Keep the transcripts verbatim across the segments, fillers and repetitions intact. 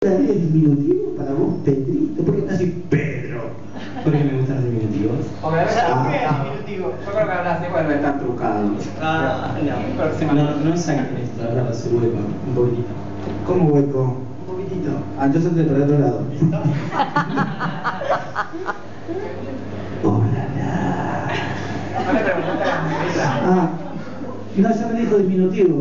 ¿Es diminutivo para vos, Pedrito? ¿Por qué no decís Pedro? Porque me gustan los diminutivos. Porque debe ser Ah. diminutivo. Yo creo que hablas así cuando están trucados. Ah, no. No, no es sangre esto, la verdad, su hueco, un poquitito. ¿Cómo hueco? Un poquitito. Ah, entonces de para el otro lado. Hola. No le preguntaste a la señorita. Ah, no, ya me dijo diminutivo.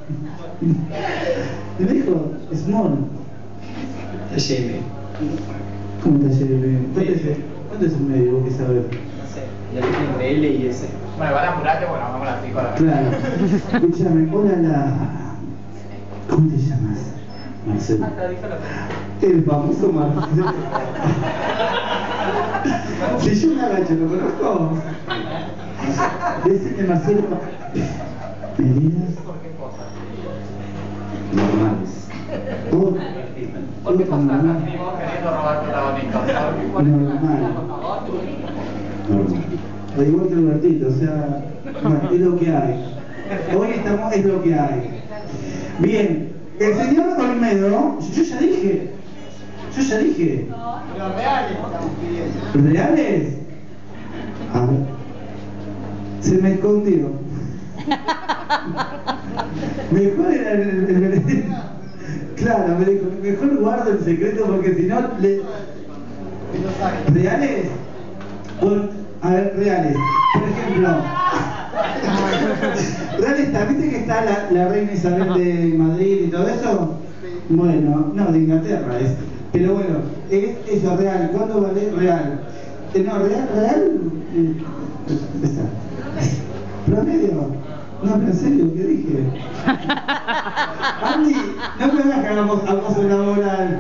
Me dijo small. Lleve. ¿Cómo te lleve? ¿Cuánto es, ¿Cuánto es un medio? ¿Vos qué sabés? No sé, ya dije entre L y S. Bueno, van a apurarte porque nos vamos a las cinco de la mañana. Claro. Escúchame, hola la... ¿Cómo te llamas? Marcelo. Hasta dijo la El famoso Marcelo. Si yo me agacho, ¿lo conozco? Decime, Marcelo. ¿Medidas? ¿Por qué cosa? Normales. ¿Vos? ¿Por qué ¿Vos cosas normal? así vos queriendo robar protagonistas? Normal. Normal. O igual que Albertito, o sea, bueno, es lo que hay. Hoy estamos, es lo que hay. Bien, el señor Olmedo, yo ya dije, yo ya dije. Los reales estamos pidiendo. ¿Reales? A ver. Se me escondió. Mejor era el, el, el, el- Claro, me dijo, mejor guardo el secreto porque si no le... ¿Reales? Bueno, a ver, reales. Por ejemplo, reales está, ¿viste que está la, la reina Isabel de Madrid y todo eso? Bueno, no, de Inglaterra es. Pero bueno, es eso, real. ¿Cuánto vale real? Eh, no, real, real. eh, Está. Promedio. No, pero en serio, ¿qué dije? Andy, no me hagas que hagamos acoso laboral.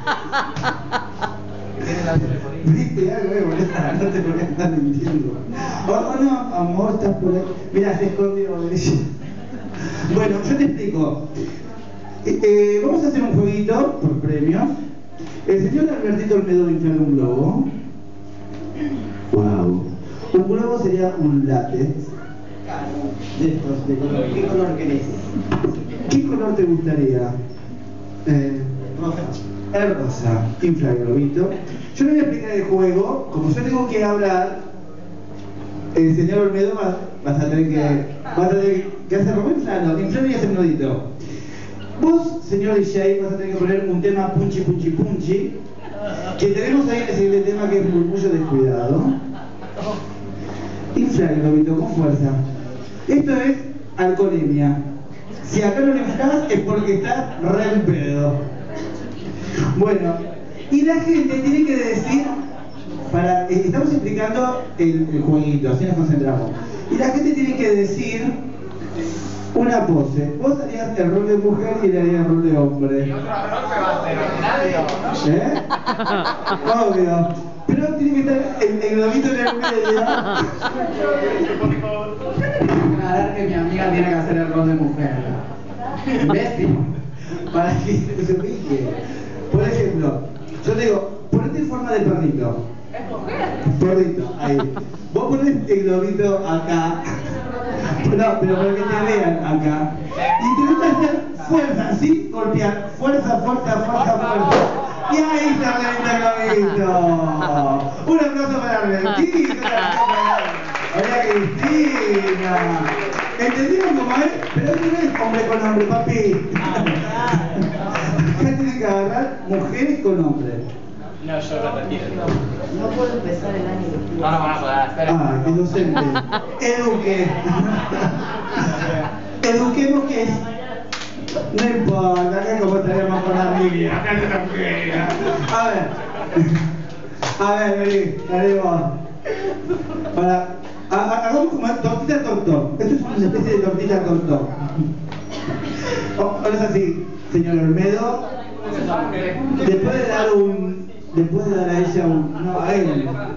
Viste algo, eh, boludo, no te voy a estar mintiendo. O oh, no, amor, estás por ahí. Mira, se escondió de ella. Bueno, yo te explico. Eh, eh, vamos a hacer un jueguito por premios. El señor Albertito Olmedo va a inflar un globo. Wow. Un globo sería un látex. De estos, de color. ¿Qué color querés? ¿Qué color te gustaría? Eh, rosa. El rosa. Infla el globito. Yo no voy a explicar el juego. Como yo tengo que hablar, el señor Olmedo vas, vas a tener que. Vas a tener que hacerlo inflando. Inflar y hacer un nodito. Vos, señor D J, vas a tener que poner un tema punchi punchi punchi. Que tenemos ahí el siguiente tema que es murmullo descuidado. Infla el globito con fuerza. Esto es alcoholemia. Si acá no lo inflas es porque estás re en pedo. Bueno, y la gente tiene que decir, para, eh, estamos explicando el, el jueguito, así nos concentramos. Y la gente tiene que decir una pose. Vos harías el rol de mujer y él haría el rol de hombre. ¿Y otro error que va a ser ordinario? ¿Eh? Obvio. Pero tiene que estar el, el globito en el medio. Aclarar que mi amiga tiene que hacer el rol de mujer. Imbécil. Para que se fije. Por ejemplo, yo te digo, ponete en forma de perrito. ¿Es mujer? Perrito, ahí. Vos ponés el globito acá. No, pero para que te vean acá. Y tenés que hacer fuerza, ¿sí? Golpear. Fuerza, fuerza, fuerza, fuerza. Y ahí se revienta el globito. Un aplauso para Argentina. Hola Cristina. ¿Entendieron cómo es? Pero esto no es hombre con hombre, papi. Acá tienen que agarrar mujeres con hombres. No, yo lo retiro. No puedo empezar el año. No lo van a poder hacer. Ah, qué docente. Eduque. Eduquemos que es. No importa, acá como estaríamos con la Biblia, acá no la mujer. A ver. A ver, vení, dale vos. Para. ha- ha- Hagamos como tortita tortón. Esto es una especie de tortita tortón. Oh, ahora es así, señor Olmedo. Después de dar un. Después de dar a ella un. No, a él.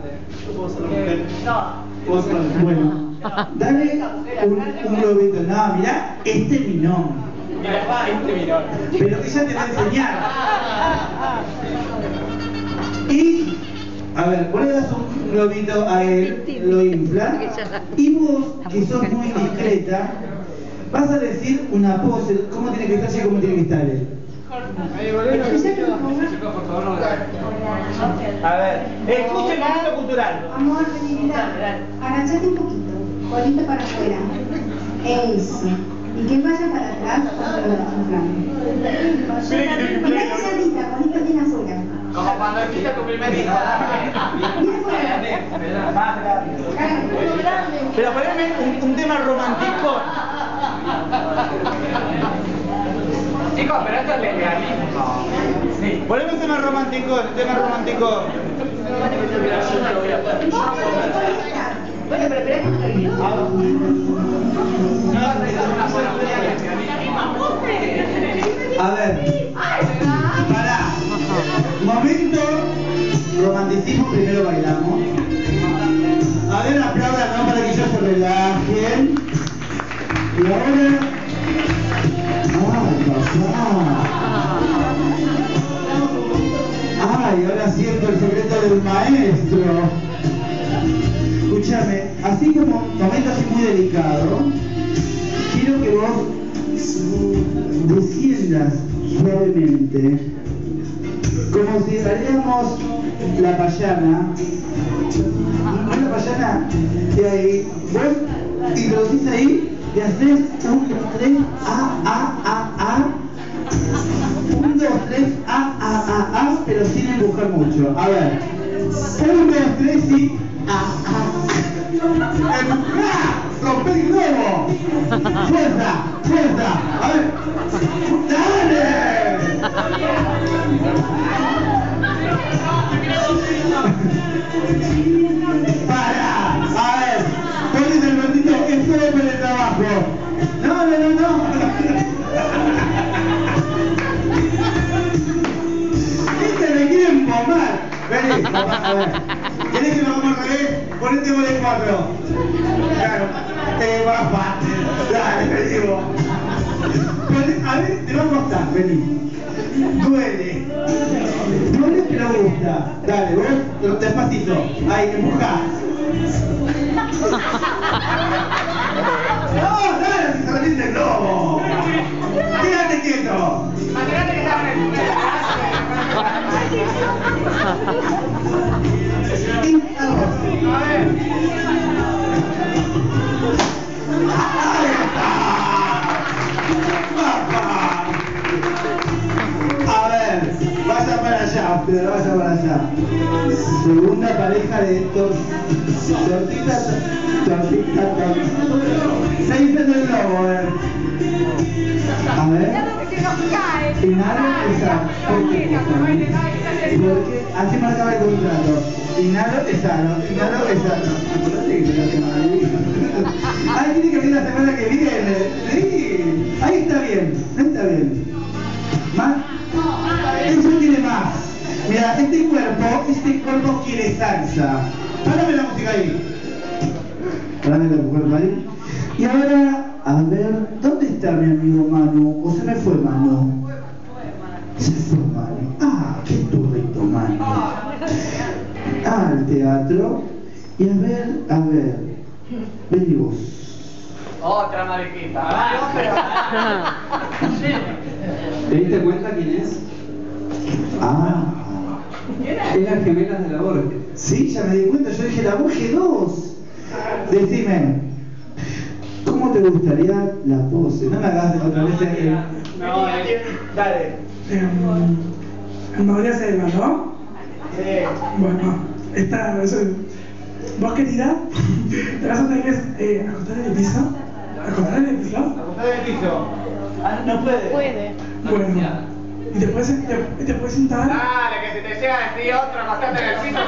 Bueno, dale un, un globito. No, mirá, este es mi nombre. Mira, este mirón. Pero ella te va a enseñar. Y, a ver, vos le das un globito a él, lo infla, y vos, que sos muy discreta, vas a decir una pose, cómo tiene que estar ella y cómo tiene que estar él. A ver, escucha el momento cultural. Amor, mira, agachate un poquito, colita para afuera. Eso. Y que vaya para atrás cuando lo desinflame. Mira que salita, colita bien afuera. Como cuando hiciste tu primer hijo. Pero poneme un, un tema romántico. Chicos, pero esto es lesbianismo. Sí. Poneme un tema romántico, un tema romántico. Bueno, pero espera que me olvidó. A ver, pará. Momento romanticismo, primero bailamos. A ver, aplaudan, ¿no? Para que ellos se relajen. Y ahora... ¡Ay, papá! ¡Ay, ahora siento el secreto del maestro! Escúchame, así como momento así muy delicado, quiero que vos desciendas suavemente, como si haríamos la payana, no la payana, de ahí, vos introducís ahí y haces un, dos, tres, a, a, a, a, un, dos, tres, a, a, a, a, pero sin empujar mucho. A ver, un, dos, tres y a, a. ¡Empujá! ¡Rompe el globo! ¡Fuerza! ¡Fuerza! A ver. ¡Dale! ¡Para! A ver. Ponete el ratito. Es todo por el trabajo. No, no, no, no. Este me quiere empomar. Vení, a ver. ¿Querés que lo hagamos al revés? Ponete vos de cuatro. Claro. Te va fácil. Dale, vení vos. Poné, a ver, te va a costar, vení. Duele. Duele pero gusta. Dale, vos, despacito. Ahí, empujá. No, dale, si se retiene el globo. Quédate quieto. Imagínate que estaban en el A ver, vaya para allá, pero vaya para allá. Segunda pareja de tor tortitas, tortitas, tortitas. Se dice del globo, a ver. A ver. Inhalo, exhalo. Porque así marcaba el contrato. Inhalo, exhalo. Inhalo, exhalo. Ahí tiene que venir la semana que viene. Sí. Ahí está bien. Está bien. ¿Más? Eso quiere más. Mira, este cuerpo, este cuerpo quiere salsa. Párame la música ahí. Párame la cuerpo ahí. Y ahora, a ver, ¿dónde está mi amigo Manu? ¿O se me fue Manu? Se fue Manu. Ah, qué turrito Manu. Al teatro. Y a ver, a ver. Vení vos. Otra mariquita. ¿Te diste cuenta quién es? Ah. Es las gemelas de la Borges. Sí, ya me di cuenta. Yo dije, la Borges dos. Decime, ¿cómo te gustaría la pose? No me hagas otra vez el... No, dale. ¿Me podría hacer el ¿no? Eh, Bueno, esta, eso, vos querida, te vas a tener que eh, acostar en el piso. ¿Acostar en el piso? acostar en el piso. Ah, no puede. Puede. Bueno, y te puedes, te, te puedes sentar. Dale, que si te llega a decir otro, acostate en el piso.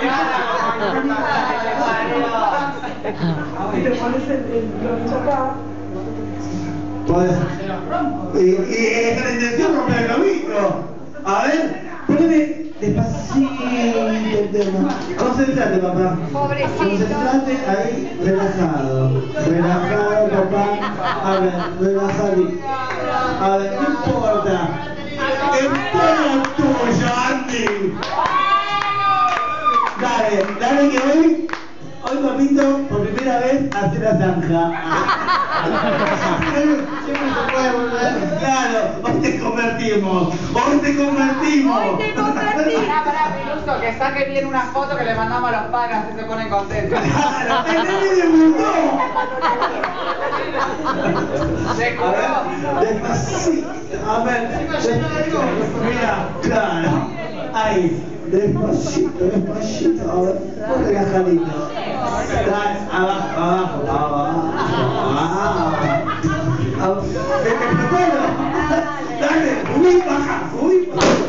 Y te pones el, el globito acá. Podés. Y, y esa es la intención, romper el globito. A ver, poneme despacito el tema. Concentrate, papá. Pobrecito. Concentrate ahí, relajado. Relajado, papá. A ver, relajado. A ver, no importa. Es todo tuyo, Andy. Dale, dale que hoy, hoy papito, por primera vez, hace la zanja. Siempre se puede volver. Claro, hoy te convertimos. Hoy te convertimos. Hoy te convertí. Pará, pará, Piluso, que saque bien una foto que le mandamos a los padres, así se ponen contentos. Claro, el nene debutó. Se curó. Despacito. A ver, mira, claro. Ahí, despacito, despacito. A ver, muy relajadito. Dale, abajo, abajo, abajo. Ah. ¿Te explotó? Dale, subí, baja, subí.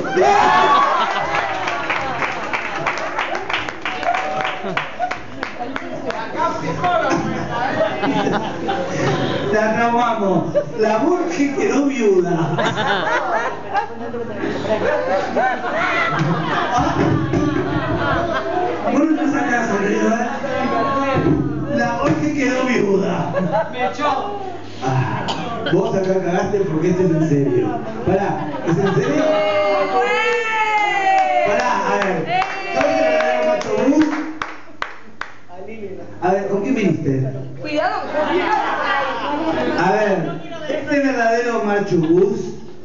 La acabamos. La Borges quedó viuda. Vos no te sacás, querido, ¿eh? La Borges quedó viuda. Me echó. Ah, vos acá cagaste porque esto es en serio. Pará, ¿es en serio? Pará, a ver. ¿Sos el verdadero macho bus? A ver, ¿con quién viniste? Cuidado, cuidado. A ver, ¿este verdadero macho bus?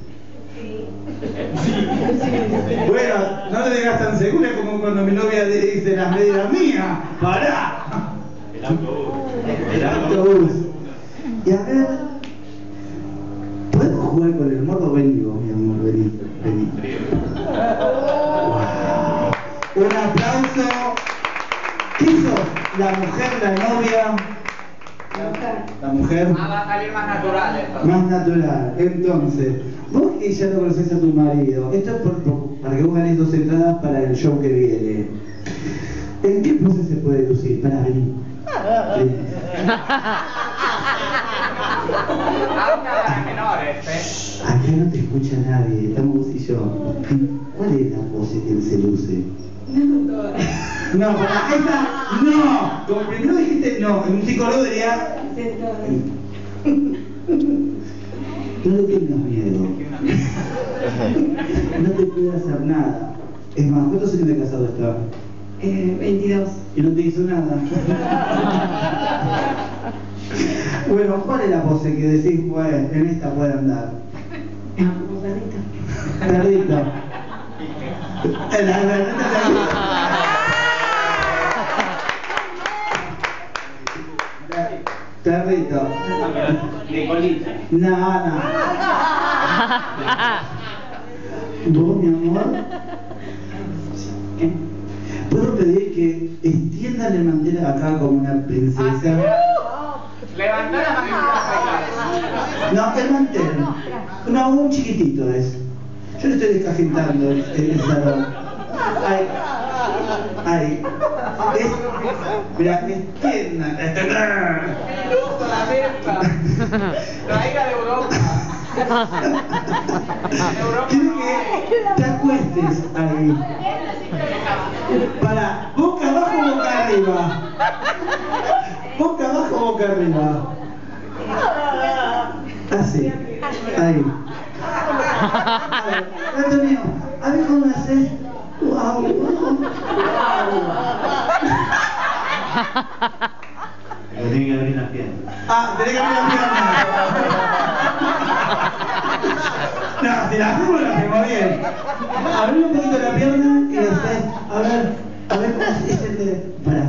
Bueno, no te digas tan segura como cuando mi novia le dice las medidas mías. ¡Pará! El autobús. El autobús. Y a ver, ¿podemos jugar con el morro? Vení vos, mi amor, vení, vení. Wow. Un aplauso. ¿Qué sos? La mujer, la novia. La mujer. Ah, va a salir más natural esto. Más natural. Entonces, vos que ya no conoces a tu marido, esto es por, por- para que vos ganes dos entradas para el show que viene. ¿En qué pose se puede lucir? Para venir. Habla para menores, ¿eh? Acá no te escucha nadie, estamos vos y yo. ¿Cuál es la pose que él se luce? No, para esa, no. Como primero dijiste no, en un psicólogo diría. No le tengas miedo. No te puede hacer nada. Es más, ¿cuántos años de casado está? Eh, veintidós. Y no te hizo nada. Bueno, ¿cuál es la pose que decís, bueno, en esta puede andar? Ah, como perrito. Perrito. La verdad Perrito. De colita. Nada. ¿Vos, mi amor? ¿Qué? ¿Puedo pedir que extiendan el mantel acá como una princesa? Levantá la mano. No, el mantel. No, un chiquitito es. Yo le estoy descajentando el, el, el salón. Ay. Ay. Es. Mira, extiendan. Piluso, la mesa. Traída de Europa. Quiero que te acuestes ahí. Para, boca abajo, boca arriba. Boca abajo, boca arriba. Así. Ahí. Antonio, a ver cómo haces. Wow, wow. Pero tiene que abrir las piernas. Ah, tenés que abrir la pierna. No, si la hacemos, la hacemos bien. Abrí un poquito la pierna y haces. A ver, a ver cómo se dice el de. Pará.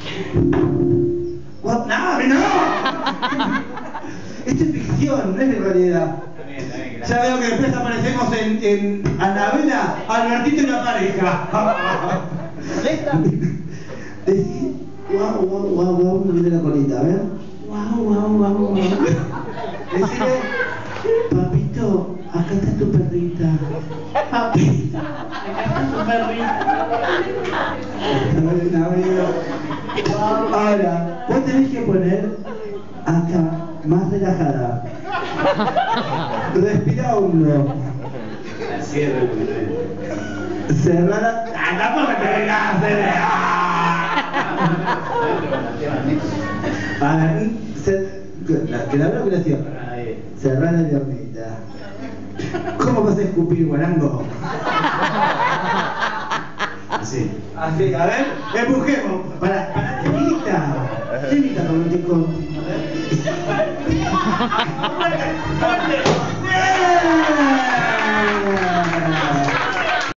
Guau, no, no. Esto es ficción, no es de realidad. Ya veo que después aparecemos en, en Anabela, Albertito y la pareja. Decís, guau, guau, guau, guau, me viene la colita, a ver. Guau, guau, guau, guau. Decirle, papito, acá está tu perrita. Papito, acá está tu perrita. Ahora, vos tenés que poner acá, más relajada. Respira hondo. La cierre porque Cerrada. ¡Ah, tampoco te vengas a hacer! A ver, se- la- que la abro que la cierro. ahí. Cerrar la piernita. ¿Cómo vas a escupir, guarango? Así. Así, a ver, empujemos. Para, para, chiquita. A ver.